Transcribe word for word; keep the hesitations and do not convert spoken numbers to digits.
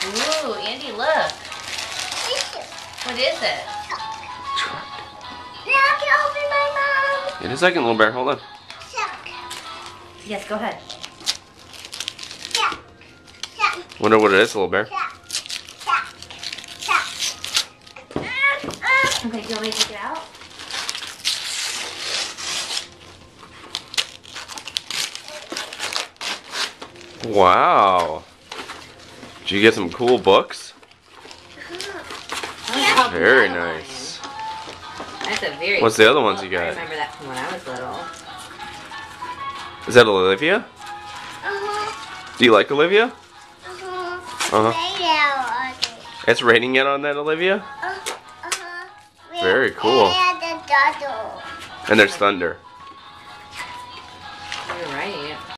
Ooh, Andy, look. What is it? Truck. Now I can open my mouth. In a second, little bear. Hold on. Shuck. Yes, go ahead. Shuck. Shuck. Wonder what it is, little bear. Shuck. Shuck. Shuck. Okay, do you want me to take it out? Wow. Did you get some cool books? Oh, Very that one. nice. That's a very What's the cool other ones book. you got? I remember that from when I was little. Is that Olivia? Uh-huh. Do you like Olivia? Uh-huh. Uh-huh. Uh-huh. It's raining yet on that, Olivia? Uh-huh. Very cool. And the turtle. And there's thunder.